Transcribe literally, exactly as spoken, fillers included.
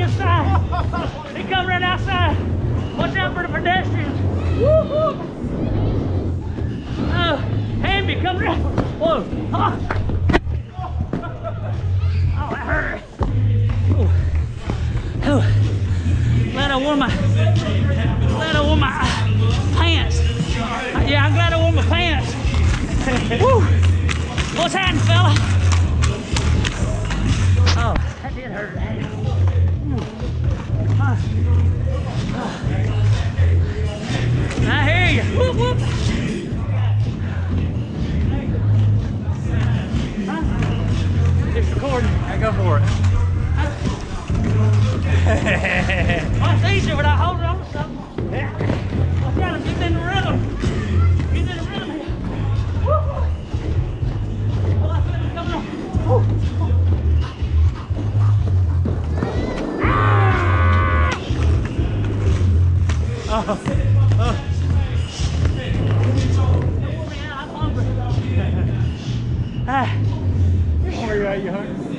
inside. He come right outside. Watch out for the pedestrians. Woo woo. Oh, Hamby, come right. Whoa. Oh, oh that hurt. Ooh. Ooh. Glad I wore my, glad I wore my pants. Yeah, I'm glad I wore my pants. Woo. What's happening, fella? Oh, that did hurt. Huh. Oh. I hear you. Whoop, whoop. Huh? It's recording. I go for it. Well, it's easier without holding on to something. Yeah. Watch out, I'm getting in the rhythm. Getting in the rhythm here. Woo. Oh, I feel it coming on. Woo. Oh. Oh. I'm hungry. Ah. Where are you at? You hungry?